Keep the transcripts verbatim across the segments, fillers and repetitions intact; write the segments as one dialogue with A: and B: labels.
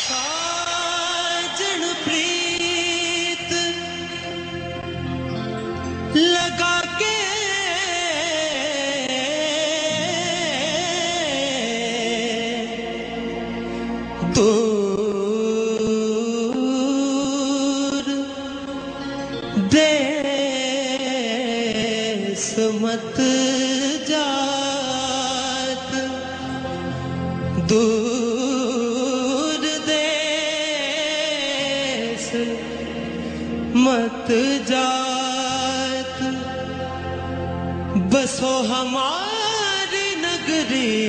A: साजन प्रीत लगा के दूर देश मत जात, दूर देश मत जात। बसो हमारी नगरी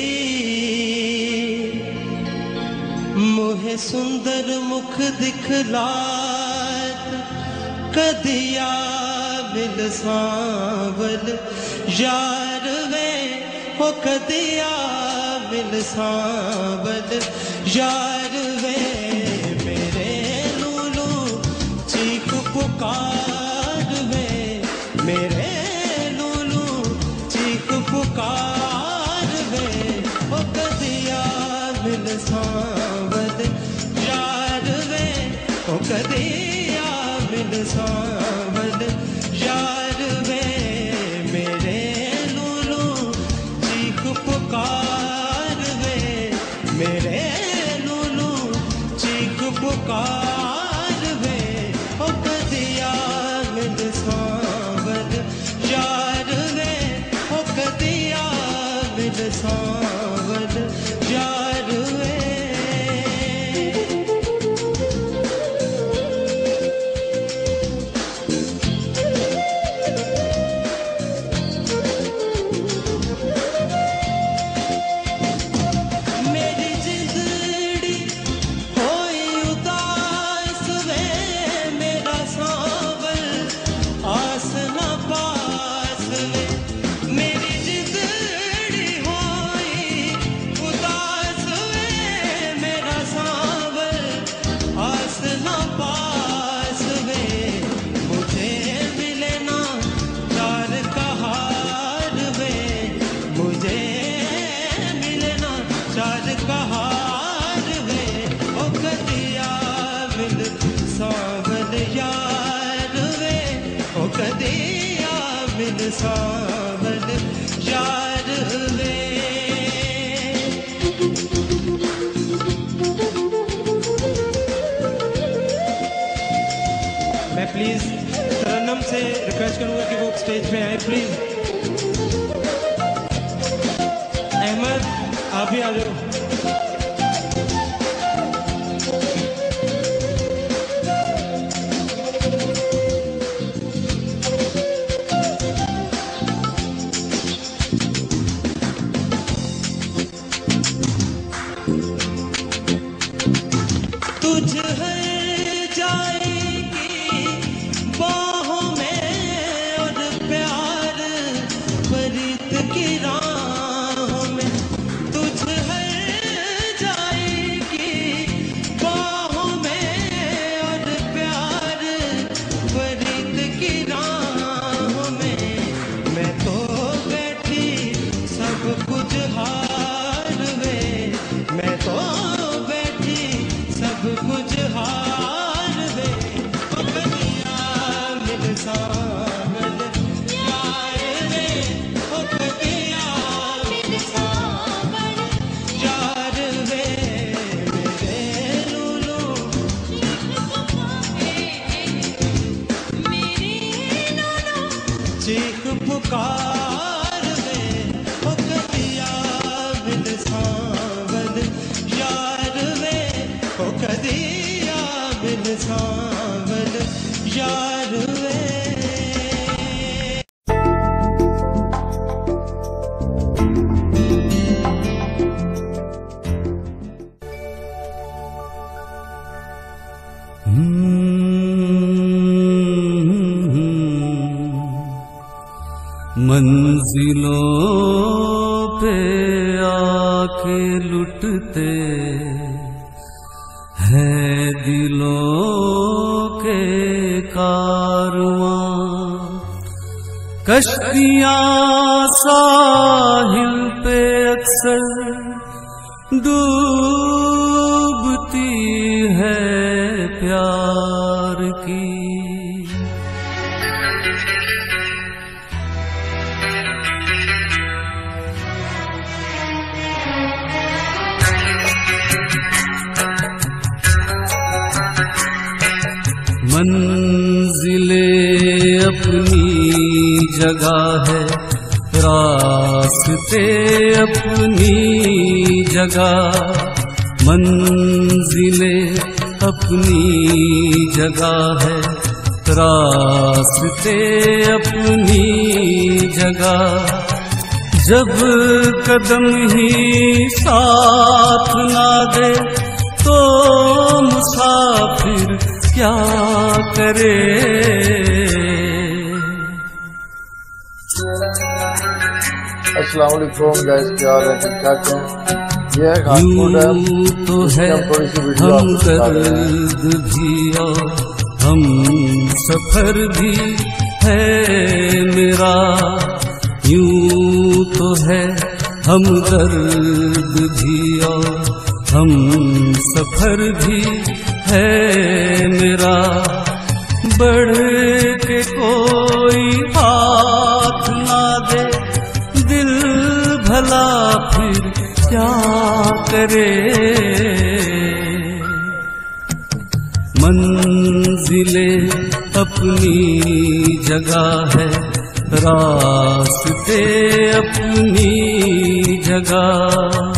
A: मोहे सुंदर मुख दिखलात। कदिया मिल सांवल यार वे हो, कदिया मिल सांवल यार वे। मेरे लूलू चीख पुकार वे, मेरे लूलू चीख पुकार वे हो। कदिया मिल सांवल यार वे हो, कदिया मिल सांवल यार वे। मेरे लूलू चीख पुकार वे, मेरे लूलू चीख पुकार वे हो। कदिया मिल सांवल यार वे हो, कदिया मिल सांवल यार वे। कदिया मिल सांवल यार वे। मैं प्लीज तरन्नुम से रिक्वेस्ट करूंगा कि वो स्टेज पे आए प्लीज। अहमद आप भी आ जाओ। तुझ है जाएगी बाहों में और प्यार फरीद की राहों में। तुझ है जाएगी बाहों में और प्यार फरीद की राहों में। मैं तो बैठी सब कुछ हार वे, मैं तो सब कुछ हार वे। कदिया मिल सांवल यार वे हो, कदिया मिल सांवल यार वे। मेरे लूलू चीख पुकार वे हो, कदिया मिल सांवल यार वे हो। कदिया मिल सांवल यार वे।
B: मंजिलों पे आके लुटते है दिलों के कारवां। कश्तियां साहिल पे अक्सर डूबती अपनी जगह है, रास्ते अपनी जगह, मंजिलें अपनी जगह है, रास्ते अपनी जगह। जब कदम ही साथ ना दे तो मुसाफिर क्या करे।
C: अस्सलाम वालेकुम गाइस, क्या हाल है? ठीक ठाक हैं? ये है घाटकोट है,
B: तो है
C: थोड़ी सी वीडियो
B: हम
C: आपको दिखा रहे हैं।
B: दर्द भी और हम सफर भी है मेरा, यूं तो है हम दर्द भी और हम सफर भी है मेरा। बढ़ के कोई हाथ ना दे दिल भला फिर क्या करे। मंजिलें अपनी जगह है, रास्ते अपनी जगह।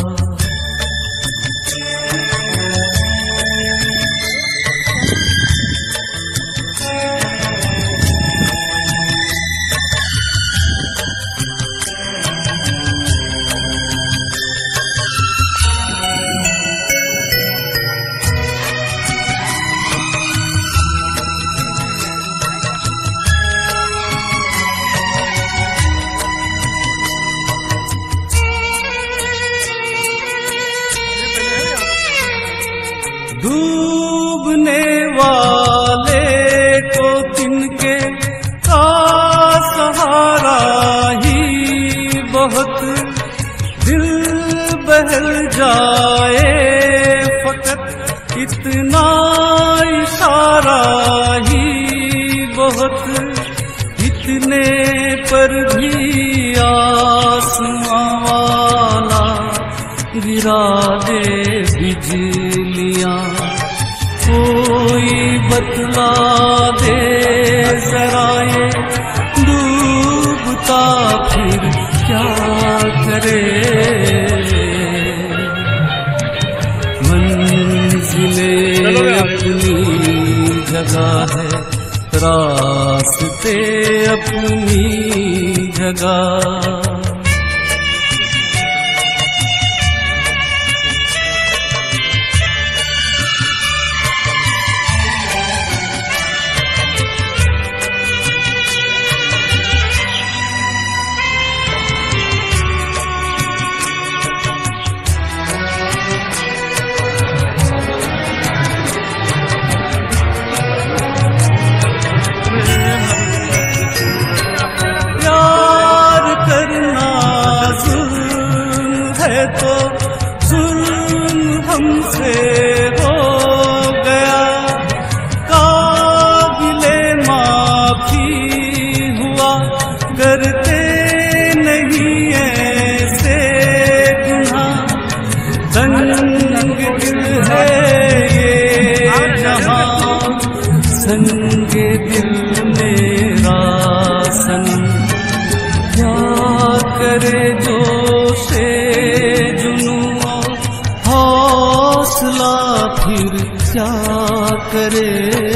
B: डूबने वाले को तिनके का सहारा ही बहुत, दिल बहल जाए फकत इतना इशारा ही बहुत। इतने पर भी आसमां वाला गिरा दे बिजलियां, कोई बतला दे जरा ये डूबता फिर क्या करे। मंजिलें अपनी जगह है, रास्ते अपनी जगह। तो जुल्म हमसे हो गया, काबिले माफी हुआ करते नहीं ऐसे गुनाह। संग दिल है ये जहां, संग दिल मेरा सनम, क्या करे जो से हौसला फिर क्या करे।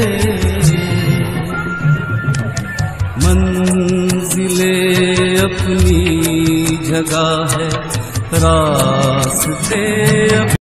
B: मंजिलें अपनी जगह है, रास्ते